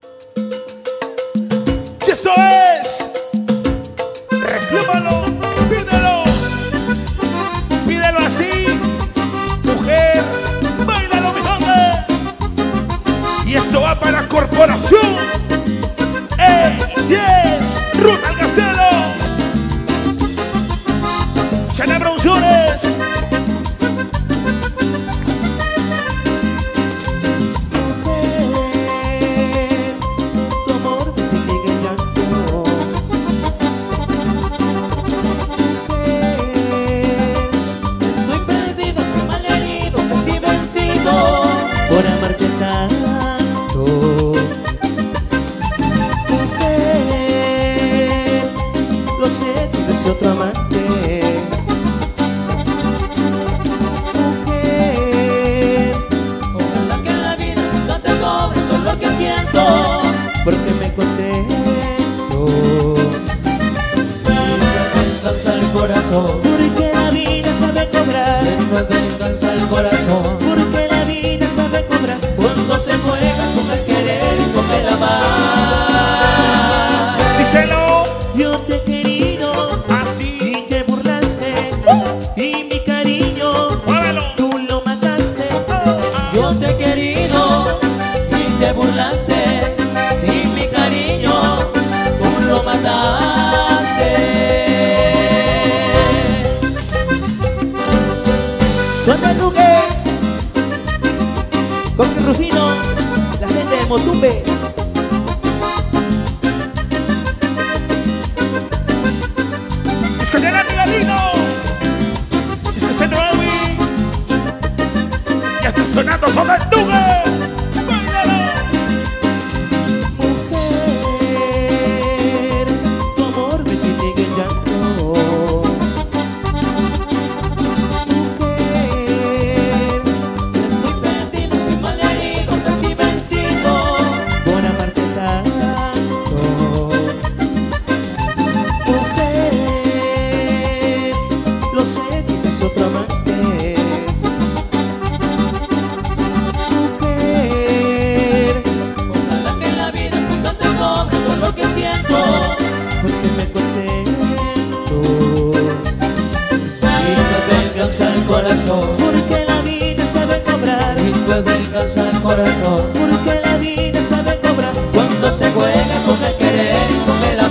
Si esto es, reclámalo, pídelo, pídelo así, mujer, bailalo mi gente. Y esto va para la corporación E10 Ruta al Castelo, Chana Producciones. Por amarte tanto, mujer, lo sé, tienes otro amante. Mujer, ojalá que la vida no te cobre todo lo que siento, porque me contento. Descansa el corazón, porque la vida sabe cobrar. Descansa el corazón, porque la vida sabe cobrar. Cuando se juega con el querer y con el amar. Díselo. Yo te he querido Así. y te burlaste, y mi cariño Muévelo. tú lo mataste. Yo te he querido y te burlaste, y mi cariño tú lo mataste. Suena el Duque con el Rufino, la gente de Motumbe. Disco de la Miguelino. Disco de Nuevi. Ya está sonando sobre el Duque. Báilalo. Mujer, tu amor me tiene en llanto. Mujer, estoy perdido, estoy malherido, casi vencido por amarte tanto. Mujer, lo sé, tienes otro amante. Mujer, ojalá que la vida nunca te cobre todo lo que siento, porque me contento. Y me descansa el corazón, porque la vida sabe cobrar. Y me descansa el corazón, porque la vida sabe cobrar. Cuando se juega con el querer y con el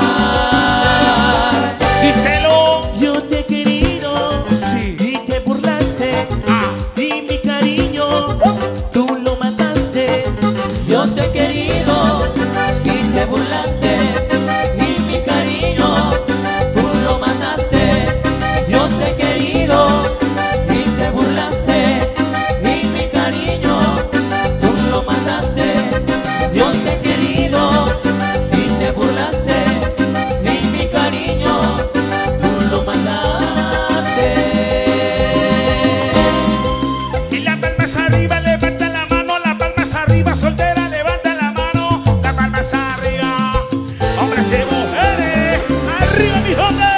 amar. Díselo. Yo te he querido Sí. y te burlaste, Ah. y mi cariño tú lo mataste. Yo te he querido y te burlaste, y mi cariño tú lo mataste. Yo te he querido y te burlaste, y mi cariño tú lo mataste. Yo te he querido y te burlaste, y mi cariño tú lo mataste. Y la palmas arriba, levanta la mano, la palmas arriba, soltera, levanta la mano, la palmas arriba. Hombres y mujeres, arriba mi joven.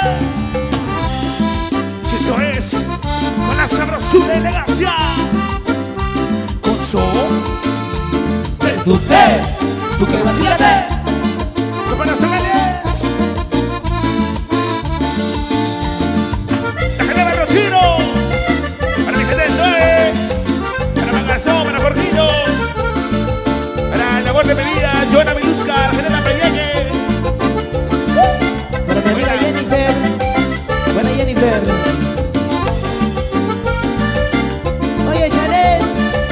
Si esto es con la sabrosura elegancia, con son del Duque, Duque, vacílate. Cooperación Aliens, la gente de Barrio Chino, para mi gente del Noé, para Mangarzón, para Jorquillo, para el amor de mi vida, Joana Milusca, la gente de la Peñeque. Para mi amiga Jennifer. Buena Jennifer. Oye, Chanel.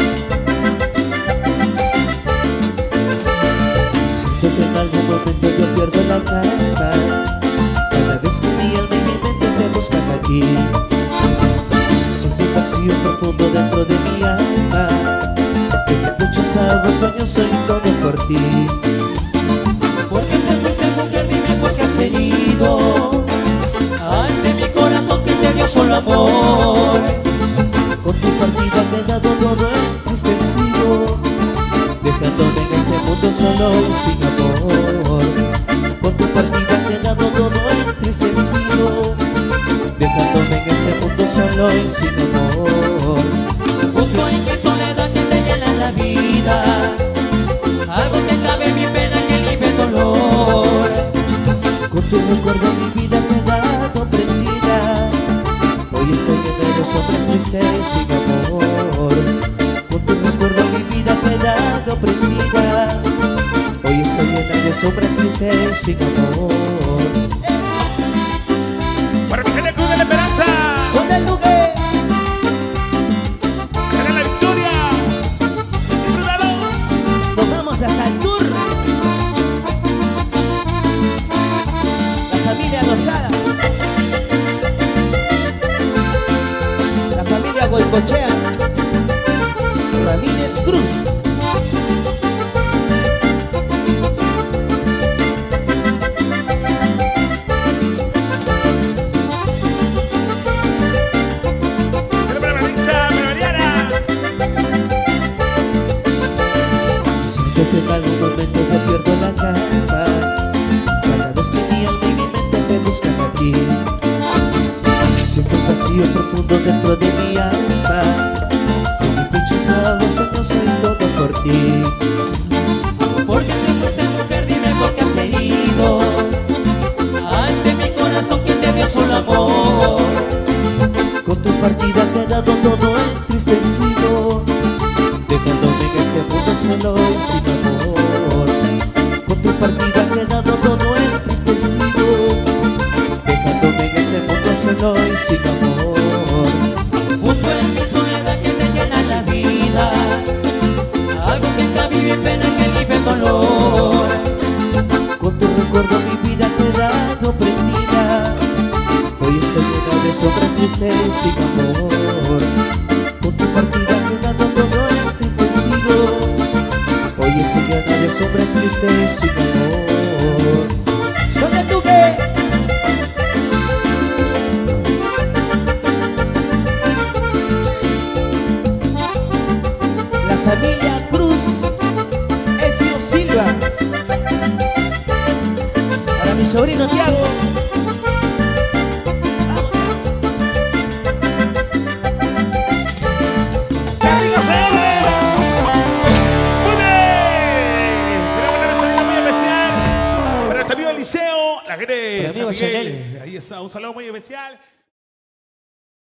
Siento que en algún momento yo pierdo la calma cada vez que mi alma y mi mente te buscan aquí. Siento un vacío profundo dentro de mi alma, que de muchos años soy todo por ti. ¿Por qué te fuiste, mujer? Dime por qué has herido a este mi corazón que te dio solo amor. Con tu partida te he dado todo entristecido, dejándome en este mundo solo sin amor. Con tu partida te he dado todo entristecido, dejándome en este mundo solo sin amor. Justo en qué soledad que te llena la vida, algo que cabe en mi de sombra triste y sin amor. Para mi gente Cruz de la Esperanza. Son del Duque. Para la victoria. Disfrútalo. Nos vamos a Santur. La familia Lozada. La familia Goicochea. Ramírez Cruz. En algún momento yo pierdo la calma. Cada vez que mi alma y mi mente me buscan a ti, siento un vacío profundo dentro de mi alma. En mi pecho sabes no soy todo por ti. ¿Por qué te fuiste, mujer? Dime por qué has herido a este mi corazón que te dio solo amor. Con tu partida ha quedado todo entristecido, dejándome en este mundo solo y sin amor. Con tu partida ha quedado todo entristecido, dejándome en este mundo solo y sin amor. Busco en mi soledad que te llena la vida, algo que cambie mi pena, que libre dolor. Con tu recuerdo mi vida ha quedado prendida, hoy estoy llena de sombras tristes y sin amor. Con tu partida ha quedado todo entristecido, hoy estoy llena de sombras tristes sin amor. ¡Son de Duque! La familia Cruz, Efio Silva. Para mi sobrino Tiago. Liceo, la gente de San amigo Miguel. Chanel. Ahí está, un saludo muy especial.